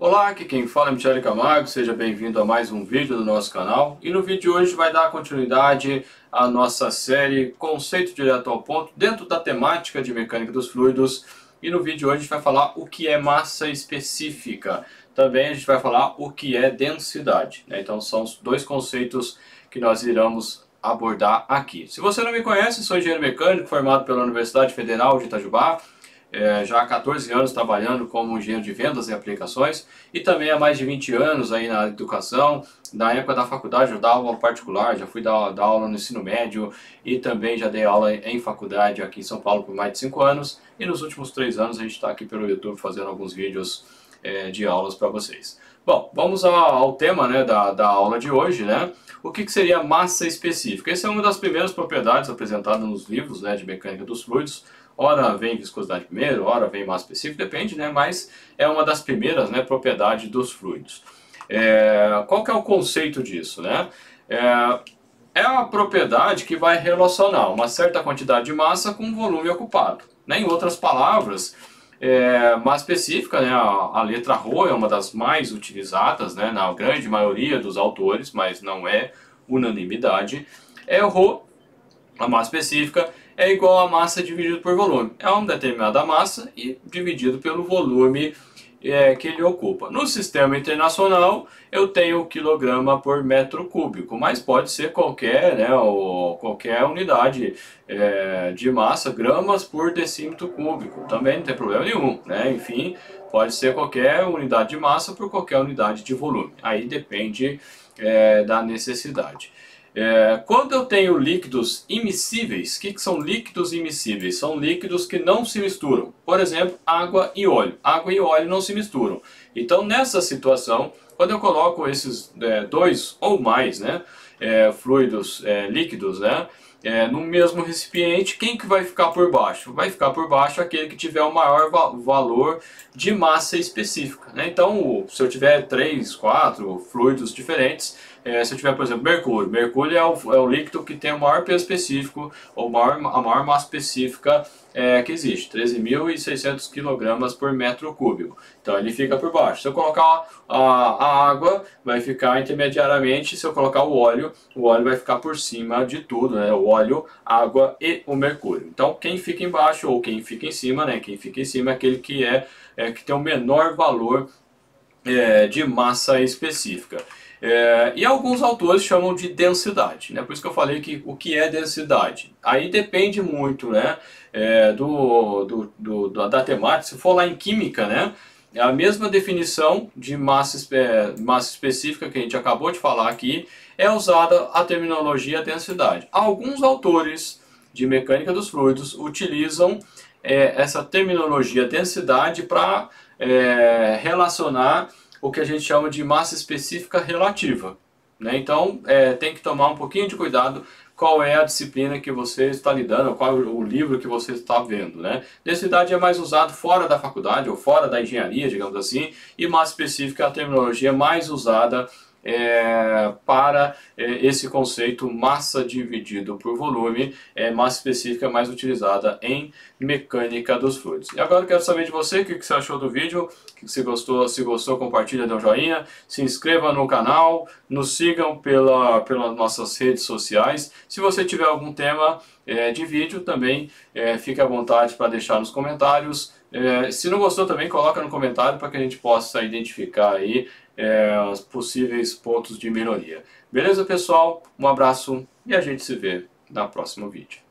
Olá, aqui quem fala é Michele Camargo, seja bem-vindo a mais um vídeo do nosso canal. E no vídeo de hoje vai dar continuidade à nossa série Conceito Direto ao Ponto, dentro da temática de mecânica dos fluidos. E no vídeo de hoje a gente vai falar o que é massa específica. Também a gente vai falar o que é densidade, né? Então são os dois conceitos que nós iremos abordar aqui. Se você não me conhece, sou engenheiro mecânico formado pela Universidade Federal de Itajubá. Já há 14 anos trabalhando como engenheiro de vendas e aplicações e também há mais de 20 anos aí na educação. Na época da faculdade eu dava aula particular, já fui dar aula no ensino médio e também já dei aula em faculdade aqui em São Paulo por mais de 5 anos. E nos últimos 3 anos a gente está aqui pelo YouTube fazendo alguns vídeos de aulas para vocês. Bom, vamos ao tema, né, da aula de hoje, né? O que seria massa específica? Essa é uma das primeiras propriedades apresentadas nos livros, né, de mecânica dos fluidos. Ora vem viscosidade primeiro, ora vem massa específica, depende, né? Mas é uma das primeiras, né, propriedades dos fluidos. Qual que é o conceito disso, né? É a propriedade que vai relacionar uma certa quantidade de massa com um volume ocupado, né? Em outras palavras, massa específica, né? A letra ρ é uma das mais utilizadas, né, na grande maioria dos autores, mas não é unanimidade. O ρ, a massa específica, é igual a massa dividido por volume. É uma determinada massa e dividido pelo volume que ele ocupa. No sistema internacional eu tenho quilograma por metro cúbico, mas pode ser qualquer, né, qualquer unidade de massa, gramas por decímetro cúbico, também não tem problema nenhum, né? Enfim, pode ser qualquer unidade de massa por qualquer unidade de volume, aí depende da necessidade. Quando eu tenho líquidos immiscíveis, o que são líquidos immiscíveis? São líquidos que não se misturam. Por exemplo, água e óleo. Água e óleo não se misturam. Então, nessa situação, quando eu coloco esses dois ou mais, né, fluidos líquidos, né, no mesmo recipiente, quem que vai ficar por baixo? Vai ficar por baixo aquele que tiver o maior valor de massa específica, né? Então, se eu tiver 3, 4 fluidos diferentes, se eu tiver, por exemplo, mercúrio. Mercúrio é o líquido que tem o maior peso específico, ou a maior massa específica que existe, 13.600 kg por metro cúbico. Então ele fica por baixo. Se eu colocar a água, vai ficar intermediariamente. Se eu colocar o óleo vai ficar por cima de tudo, né? O óleo, água e o mercúrio. Então quem fica embaixo ou quem fica em cima, né? Quem fica em cima é aquele que que tem o menor valor de massa específica. E alguns autores chamam de densidade, né? Por isso que eu falei que o que é densidade. Aí depende muito, né, da temática. Se for lá em química, né, a mesma definição de massa específica que a gente acabou de falar aqui é usada a terminologia densidade. Alguns autores de mecânica dos fluidos utilizam essa terminologia densidade para relacionar o que a gente chama de massa específica relativa, né? Então tem que tomar um pouquinho de cuidado qual é a disciplina que você está lidando, qual é o livro que você está vendo, né? Densidade é mais usado fora da faculdade ou fora da engenharia, digamos assim, e massa específica é a terminologia mais usada para esse conceito massa dividido por volume. Massa específica mais utilizada em mecânica dos fluidos. E agora eu quero saber de você o que você achou do vídeo, se gostou compartilha, dê um joinha, se inscreva no canal, nos sigam pelas nossas redes sociais. Se você tiver algum tema de vídeo também, fique à vontade para deixar nos comentários. Se não gostou também, coloca no comentário para que a gente possa identificar aí os possíveis pontos de melhoria. Beleza, pessoal? Um abraço e a gente se vê no próximo vídeo.